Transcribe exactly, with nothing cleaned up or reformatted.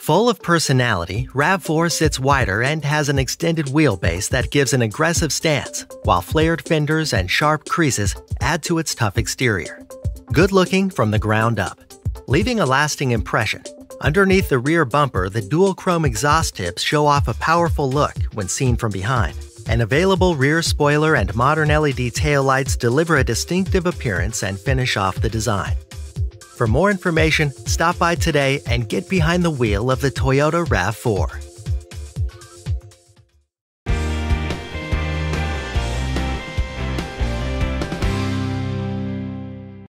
Full of personality, RAV four sits wider and has an extended wheelbase that gives an aggressive stance, while flared fenders and sharp creases add to its tough exterior. Good looking from the ground up, leaving a lasting impression. Underneath the rear bumper, the dual chrome exhaust tips show off a powerful look when seen from behind. An available rear spoiler and modern L E D taillights deliver a distinctive appearance and finish off the design. For more information, stop by today and get behind the wheel of the Toyota RAV four.